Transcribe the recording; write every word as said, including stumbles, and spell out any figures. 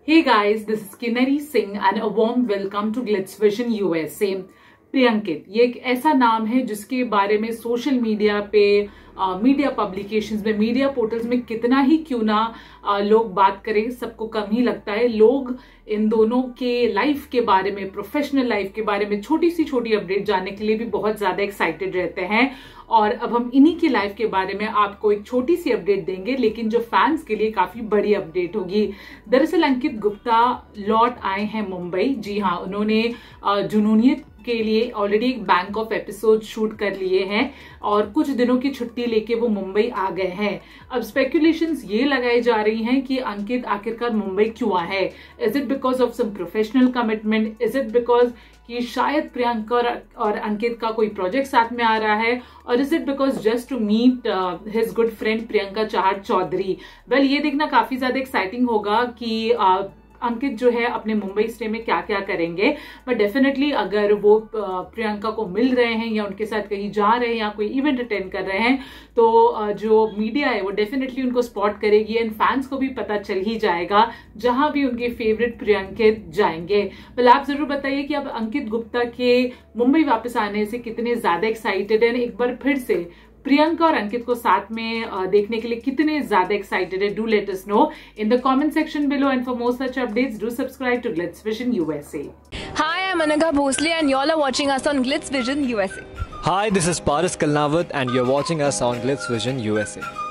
Hey guys, this is Kinnari Singh and a warm welcome to Glitz Vision U S A. प्रियंकित ये एक ऐसा नाम है जिसके बारे में सोशल मीडिया पे, मीडिया पब्लिकेशंस में, मीडिया पोर्टल्स में कितना ही क्यों ना आ, लोग बात करें, सबको कम ही लगता है। लोग इन दोनों के लाइफ के बारे में, प्रोफेशनल लाइफ के बारे में छोटी सी छोटी अपडेट जानने के लिए भी बहुत ज्यादा एक्साइटेड रहते हैं। और अब हम इन्हीं की लाइफ के बारे में आपको एक छोटी सी अपडेट देंगे, लेकिन जो फैंस के लिए काफी बड़ी अपडेट होगी। दरअसल अंकित गुप्ता लौट आए हैं मुंबई। जी हाँ, उन्होंने जुनूनियत के लिए ऑलरेडी एक बैंक ऑफ एपिसोड शूट कर लिए हैं और कुछ दिनों की छुट्टी लेके वो मुंबई आ गए हैं। अब स्पेकुलेशंस ये लगाई जा रही हैं कि अंकित आखिरकार मुंबई क्यों आए हैं। Is it because of some professional commitment? Is it because कि शायद प्रियंका और अंकित का कोई प्रोजेक्ट साथ में आ रहा है? और is it because just to meet his good friend Priyanka Chahar Choudhary? Well, ये देखना काफी ज्यादा एक्साइटिंग होगा कि uh, अंकित जो है अपने मुंबई स्टे में क्या क्या करेंगे। बट डेफिनेटली अगर वो प्रियंका को मिल रहे हैं या उनके साथ कहीं जा रहे हैं या कोई इवेंट अटेंड कर रहे हैं, तो जो मीडिया है वो डेफिनेटली उनको स्पॉट करेगी एंड फैंस को भी पता चल ही जाएगा जहां भी उनके फेवरेट प्रियंकित जाएंगे। वेल, आप जरूर बताइए कि अब अंकित गुप्ता के मुंबई वापस आने से कितने ज्यादा एक्साइटेड हैं। एक बार फिर से प्रियंका और अंकित को साथ में देखने के लिए कितने ज्यादा एक्साइटेड है? Do let us know in the comment section below and for more such updates do subscribe to Glitz Vision U S A. Hi, I'm Anagha Bhosle and y'all are watching us on Glitz Vision U S A. Hi, this is Paris Kalnawat and you're watching us on Glitz Vision U S A.